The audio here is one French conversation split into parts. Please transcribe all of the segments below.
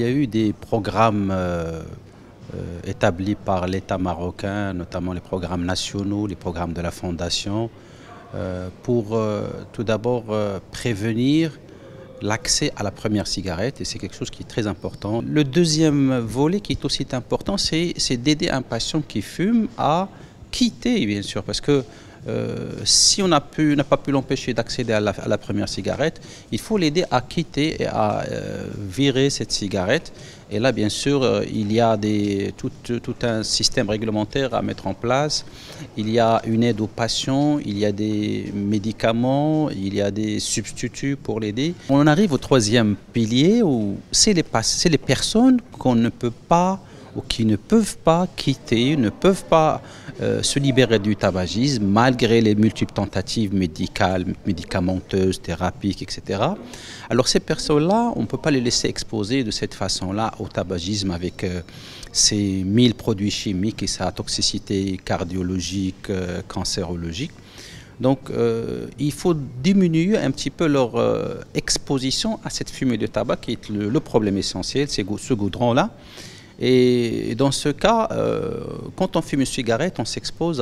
y a eu des programmes établis par l'État marocain, notamment les programmes nationaux, les programmes de la Fondation, pour tout d'abord prévenir l'accès à la première cigarette, et c'est quelque chose qui est très important. Le deuxième volet qui est aussi important, c'est d'aider un patient qui fume à quitter, bien sûr, parce que si on n'a pas pu l'empêcher d'accéder à la première cigarette, il faut l'aider à quitter et à virer cette cigarette. Et là, bien sûr, il y a tout un système réglementaire à mettre en place. Il y a une aide aux patients, il y a des médicaments, il y a des substituts pour l'aider. On arrive au troisième pilier où c'est les personnes qu'on ne peut pas ou qui ne peuvent pas quitter, ne peuvent pas se libérer du tabagisme malgré les multiples tentatives médicales, médicamenteuses, thérapiques, etc. Alors ces personnes-là, on ne peut pas les laisser exposer de cette façon-là au tabagisme avec ces 1000 produits chimiques et sa toxicité cardiologique, cancérologique. Donc il faut diminuer un petit peu leur exposition à cette fumée de tabac qui est le problème essentiel, c'est ce goudron-là. Et dans ce cas, quand on fume une cigarette, on s'expose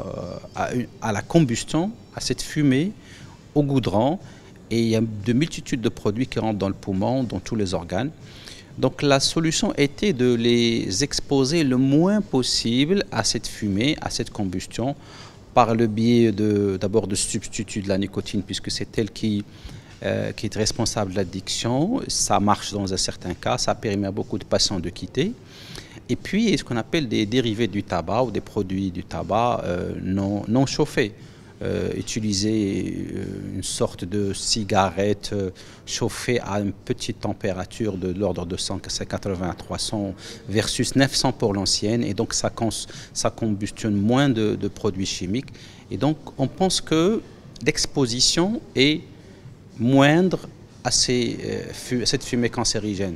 à la combustion, à cette fumée, au goudron. Et il y a de multitudes de produits qui rentrent dans le poumon, dans tous les organes. Donc la solution était de les exposer le moins possible à cette fumée, à cette combustion, par le biais d'abord de substituts de la nicotine, puisque c'est elle qui est responsable de l'addiction. Ça marche dans un certain cas, ça permet à beaucoup de patients de quitter. Et puis, ce qu'on appelle des dérivés du tabac ou des produits du tabac non chauffés. Utiliser une sorte de cigarette chauffée à une petite température de l'ordre de 180 à 300 versus 900 pour l'ancienne. Et donc, ça combustionne moins de produits chimiques. Et donc, on pense que l'exposition est moindre à cette fumée cancérigène.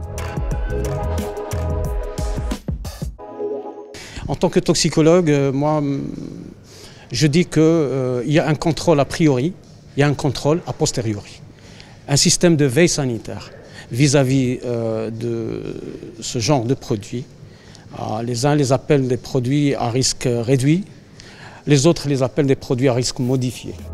En tant que toxicologue, moi, je dis qu'il y a un contrôle a priori, il y a un contrôle a posteriori. Un système de veille sanitaire vis-à-vis de ce genre de produits. Les uns les appellent des produits à risque réduit, les autres les appellent des produits à risque modifié.